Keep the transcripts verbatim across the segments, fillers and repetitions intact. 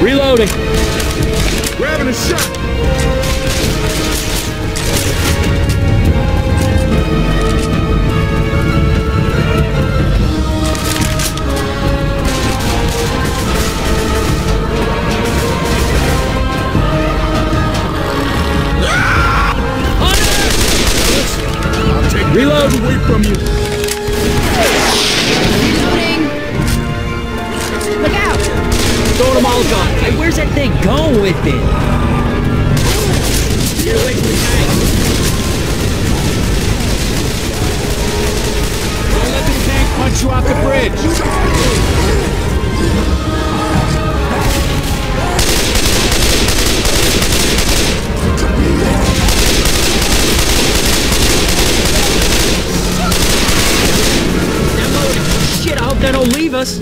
Reloading. Grabbing a shot. I'll take Reload. away from you. Reloading. Look out! Throwing a Molotov. Hey, where's that thing? Go with it. Get away from the tank. Don't let the tank punch you off the bridge. Shit, I hope they don't leave us.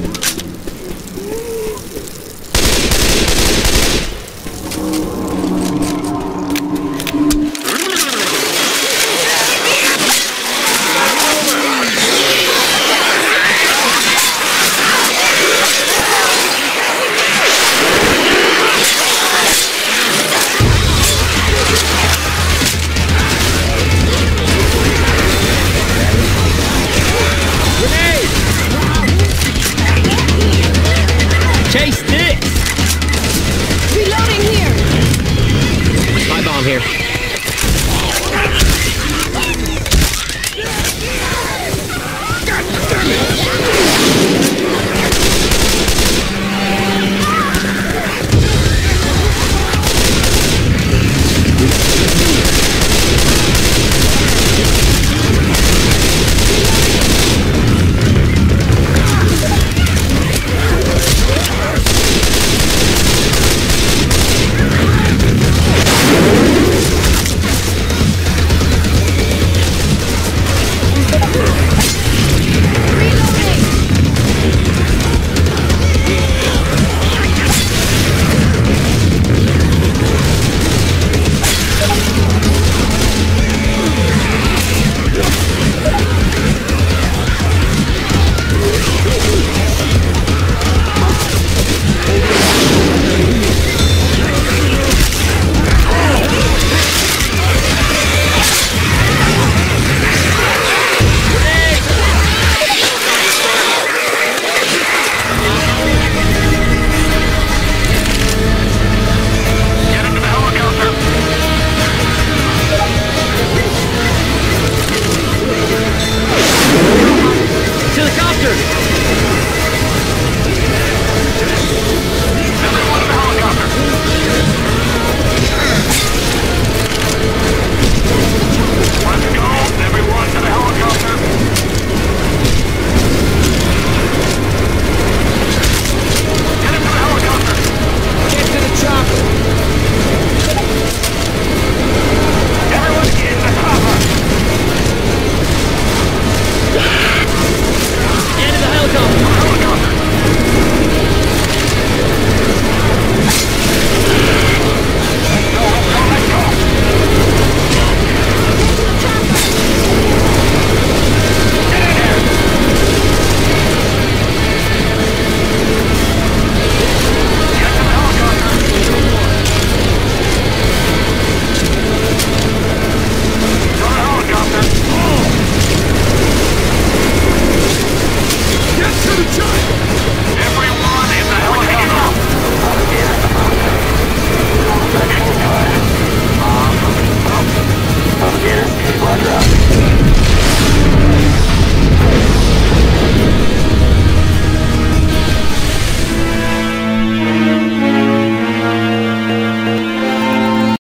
Chase this! Reloading here! My bomb here.